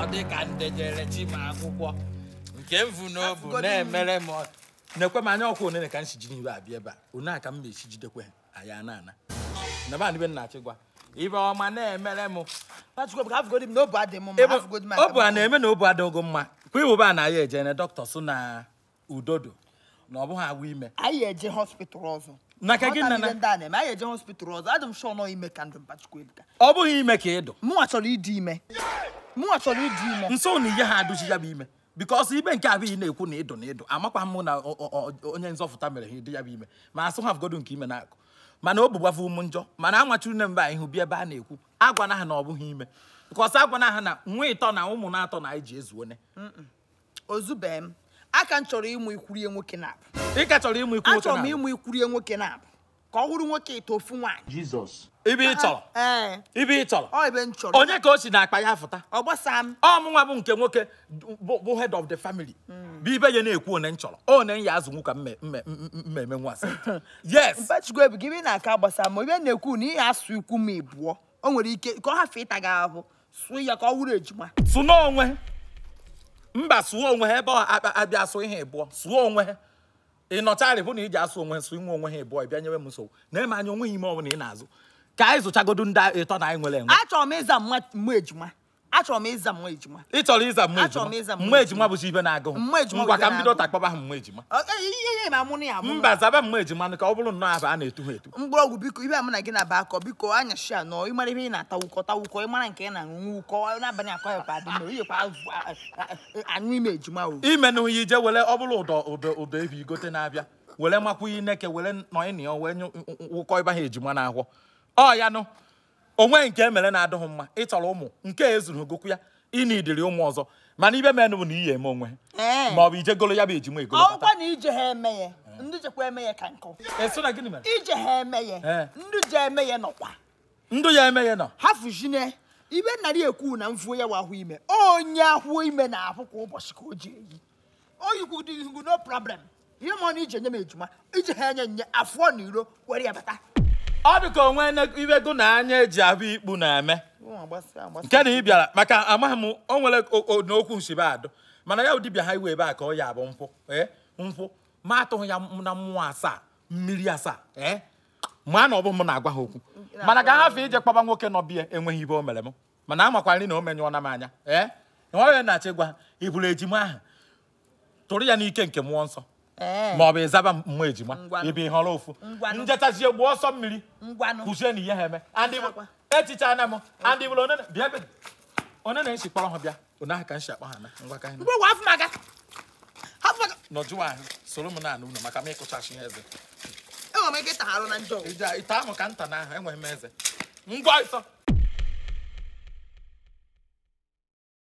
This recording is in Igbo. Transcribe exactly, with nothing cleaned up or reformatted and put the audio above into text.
dị ka ndejere chi ma akwụkwọ nke mvu n'obu na-emere m na-ekwe m anya ọkwa onene ka m si jiri iwe abịa ebe a one aka m na-esi jidekwe anyị ana ana na ba ndị be na-achịgwa ibe ọma na-emere m obu a na-eme na obu adịghị mma kwa iwube a na ya eje na dọkịta sụ na udodo na ọ bụghị agwụ ime anyị eje hospital ọzọ na ka gị nana anyị eje hospital ọzọ adị m sure nọ ime ka ndụ mpachukwu ebuka ọ bụghị ime ka ịdụ mụnwa chọrọ ịdị ime mụnwa chọrọ ịdị ime nso na ihe ha adụchi ya bụ ime because ibe nke abụghị na-ekwu na ịdụ na ịdụ amakwa m na onye nzọfụta mere ha ịdị ya bụ ime ma asụ ha godo nke ime na-akụ mana o bugbafu ụmụ njọ mana anwachuru na mba ihu bịa ebe a na-ekwu agwana ha na ọ bụghị ime because agwana ha na nwa ịtọ na ụmụ na-atọ na anyị ji ezuone ozube m aka m chọrọ ịmụ ikwurie nwoke na-abụ ị ka chọrọ ịmụ ikwu nwoke achọrọ m ịmụ ikwurie nwoke na-abụ ka ọ hụrụ nwoke ito ofu nwaanyị Jizọs ibe ị chọrọ ee ibe ị chọrọ ọ ebe m chọrọ onye ka o si na-akpa ya fụta ọ gbasa m ọmụnwa bụ nke nwoke bụ head of the family bụ ibe ya na-ekwu one m chọrọ one ya azụ nwoke mmemme nwasị yes mpachukwu ebu gị na-aka gbasa ma ibe na-ekwu na ihe asụ ikwu m ịbụọ o nwere ike ka ọ hafụ ịta gị ahụ sụọ ya ka ọ wụrụ ejima sụ n'onwe mba sụọ onwe ha ebe ọ abịa asụ ihe ịbụọ sụọ onwe ha ị nọcharị bụ na iji asụ onwe sụ inwe onwe ha ịbụọ ịbịa nyewe m nsogbu na-eme anya onwe ha ime ọbụla ị na-azụ ka anyị zụchagodo ndị ịtọ na anyị nwere enwe achọrọ m ịza mma ejima achọrọ m ịza mma ejima ị chọrọ ịza mma Achọrọ m ịza ejima mma mma ejima bụchi ibe na-agụ ngwa ka m bido takpọba ha mma ejima ihe ma mụ na ya mba zaba mma ejima ka ọ bụrụ nnọọ aba a na-etu ha etu mgbọrọgwụ biko ibe amụ na gị na-aba akọ biko anya shi a nọ ịmara ihe ị na-ata wụkọ ta wụkọ ịmara nke ị na-aṅụ wụkọ n'abalị akọ ya padị mere iyekwa anyụ ime ejima o ime na ihe ije were ọ bụrụ ụdọ ụdọ ụdọ ebi igote na-abịa were makwa ihe neke were nọ ịnị ya wee wụkọ ịba ha ejima na-ahụ ọ ya nụ onwe nke emere na-adịghị mma ị chọrọ ụmụ nke ezuru gokwu ya ị na-idiri ụmụ ọzọ mana ibe menụ bụ na iyi eme onwe ha ma ọ bụ ije golo ya bụ ejima egolo ọkwa na ije ha eme ya ndị jekwa eme ya ka nkụ eso na gịnị mere ije ha eme ya ndị je eme ya nọkwa ndụ ya eme ya nọ ha fụjine ibe narị ekwu na mfuo ya wa ahụ ime onye ahụ ime na-ahụ kwa ụbọchị ka o ji eyi oyikwu dị ihu no problem ihe ma na ije nye m ejima ije ha enye nye afọ na iro were ya bata ọ dị ka onwe ibe go na anya eji abụ ikpu na-eme nke na ị bịara maka amaghị m o nwere n'okwu nsibe adụ mana ya ụdịbịa ha iwe ebe a ka ọ ya bụ mpụ ee mpụ ma atụghị ya na mmụọ asaa mmiri asaa ee ma na ọ bụ m na-agwa ha okwu mana ka ha fe ije kpọba nwoke nọ bie enweghị ibe o mere m mana amakwara na o menyụọna m anya ee enweghị na-achị gwa ha iburu ejima ahụ tụrụ ya n'ike nke mmụọ nsọ ma ọ bụ ịzaba mma ejima ebe ị họrọ ofu njechachie gbuo ọsọ mmiri kwụzie na ihe ha eme echicha na m andị bụrụ onene bịa ebe onye na-esi kpọrọ ha bịa onye ahụ ka m si akpọ ha na ngwa ka nọjụwa ahụ soro m na-anụ ụlọ maka m ịkụchachi ihe eze enwere m ike ịtagharụ na njọ ite ahụ ka nta na ahụ enweghị m eze ngwa ịsọ